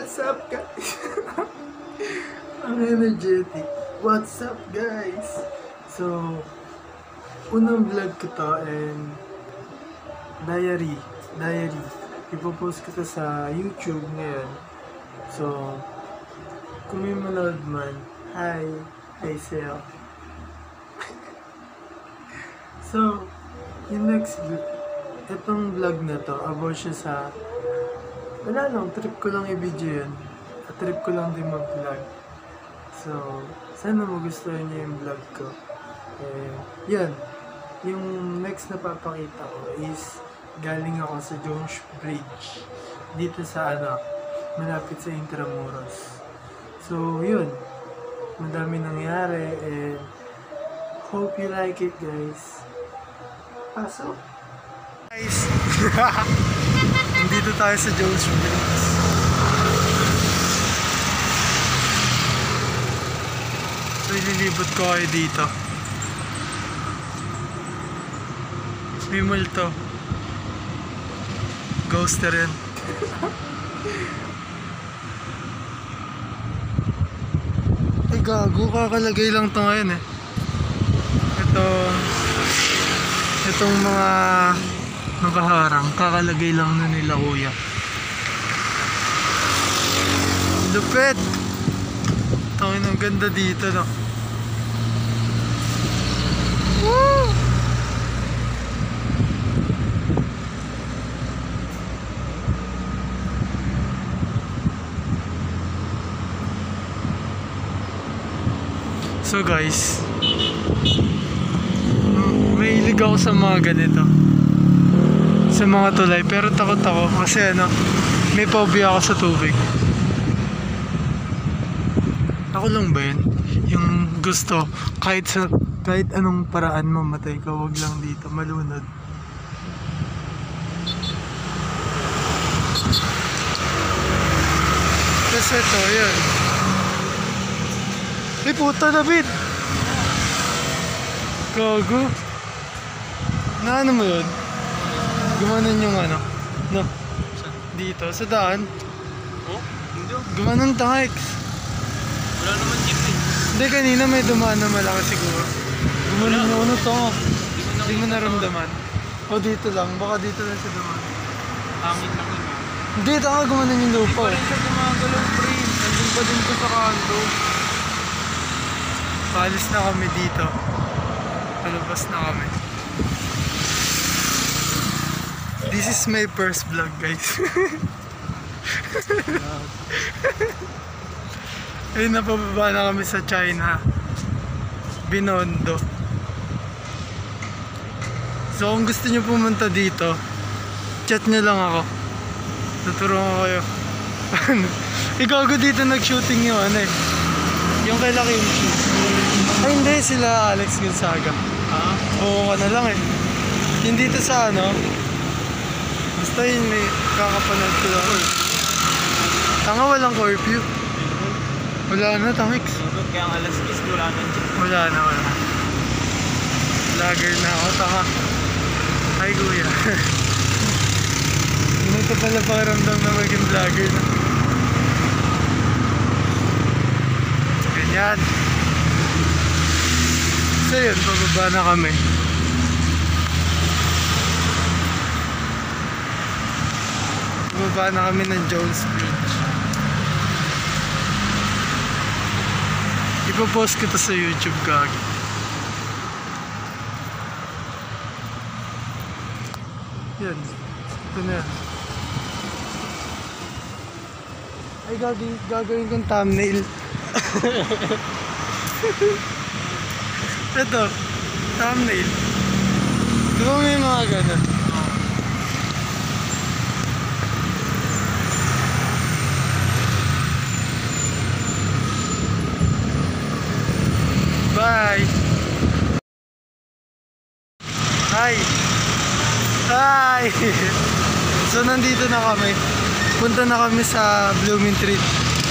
What's up, guys? Ang energetic. What's up, guys? So, unang vlog ko to and diary. Ipopost ko to sa YouTube ngayon. So, kung may manood man, hi sa'yo. So, yung next itong vlog na to, about siya sa wala lang, trip ko lang i-video yun. At trip ko lang din mag-vlog. So, sana magustuhan niyo yung vlog ko. Yan. Yung next na papakita ko is galing ako sa Jones Bridge. Dito sa malapit sa Intramuros. So, yun. Madami nangyari and hope you like it, guys. Pasok! Guys! Nandito tayo sa Jones Bridge. So, ililibot ko kayo dito. May multo. Ghost na rin. Ay gago, kakalagay lang ito ngayon eh. Itong mga nakaharang, kakalagay lang na nila kuya. Lupit! Tangin, ang ganda dito, no? Woo! So guys, mahilig ako sa mga ganito, sa mga tulay, pero takot ako kasi may phobia ako sa tubig. Ako lang ba yun? Yung gusto kahit anong paraan mamatay ka, wag lang dito malunod. Kasi ito, yun. Ay puta, David! Gago. Na ano mo yun? Gumanon yung no? Dito, sa daan. Oh? Hindi. Gumanon tayo. Wala naman jeep eh. Hindi, kanina may dumaan na malaki siguro. Gumanon yung to. Hindi mo naramdaman. O dito lang, baka dito lang siya dumaan. Hangin lang yun. Hindi, taka gumanon yung lupa. Hindi pa rin siya gumagalaw, pre. Nandun pa din ko sa kanto. Paalis na kami dito. Palabas na kami. This is my first vlog, guys. Ayun, napababa na kami sa China. Binondo. So kung gusto nyo pumunta dito, chat nyo lang ako. Tuturuan ko kayo. Ikaw dito nag-shooting yung yung kay Laki yung shoot. Ay hindi, sila Alex Gonzaga. Oo ka na lang eh. Hindi to sa basta yun, may kakapanood ko lang. Tanga, walang curfew. Wala na, tangix. Kaya ang alas 10, wala na jeep. Wala na. Vlogger na ako, tanga. Hi kuya. Ito pala pakiramdam na maging vlogger na. Ganyan. So yun, pababa na kami. Pababa na kami ng Jones Bridge. Ipopost ko to sa YouTube, gag. Yan. Ito na yan. Ay, gagawin kong thumbnail. Ito, thumbnail. Di ba may mga ganun? Bye! Hi! Hi! So nandito na kami. Punta na kami sa Blooming Treat.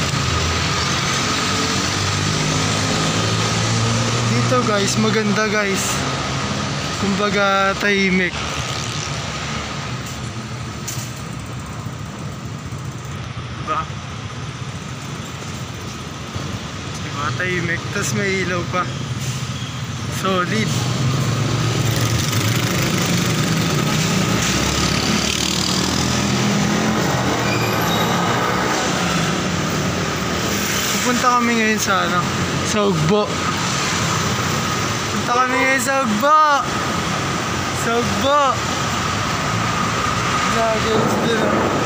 Dito guys, maganda guys. Kumbaga tahimik. Diba? Nakatahimik. Tapos may ilaw pa. Solid. Pupunta kami ngayon sa sa Ugbo. Punta kami ngayon sa Ugbo. Sa Ugbo. Nagagawin din.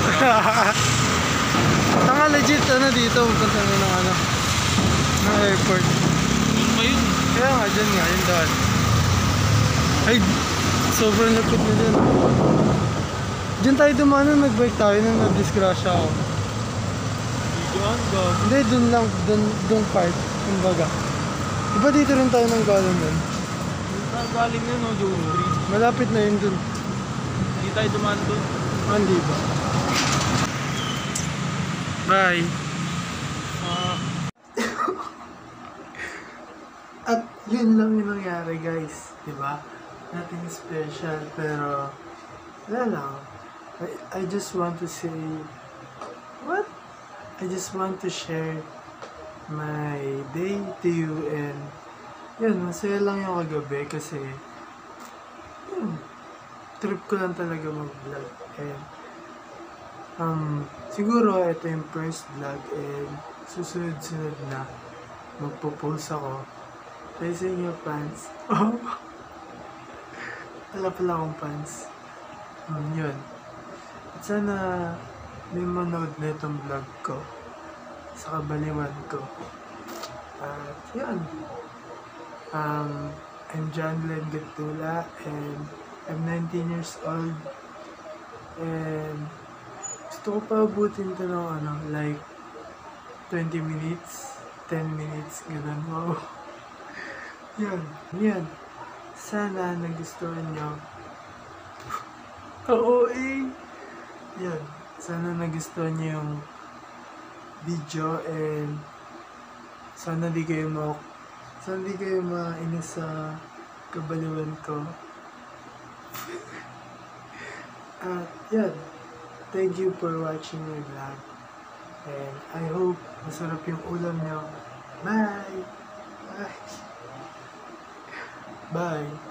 Tanga legit dito. Pupunta na ng airport. Ano yun? Kaya nga dyan nga, yun doon. Ay, sobrang lapit na dyan. Dyan tayo dumano, nagbike tayo nung nag-disgrasya ako. Hindi, dun lang, dun part, kumbaga. Diba dito rin tayo nang galing nun? Galing yun, no, Joe Street. Malapit na yun dun. Hindi tayo dumaan doon. Ah, hindi ba? Bye! At yun lang yung nangyari guys, diba? Nothing special, pero wala lang. I just want to say, what? I just want to share my day to you and yun, masaya lang yung kagabi kasi yun, trip ko lang talaga mag-vlog and siguro ito yung first vlog and susunod-sunod na magpo-post ako. Sa inyo fans. Oh. Wala pala akong fans. Yun. At sana may manood na itong vlog ko sa kabaliwan ko. At yun. I'm Gatdula and I'm 19 years old. And gusto ko pa abutin ito ng like 20 minutes, 10 minutes, ganun. Wow. Yan. Sana nagustuhan nyo. Oo Yan. Sana nagustuhan nyo yung video and sana di kayo mainis sa kabaliwan ko. At yan. Thank you for watching my vlog. And I hope masarap yung ulam nyo. Bye! Bye! Bye!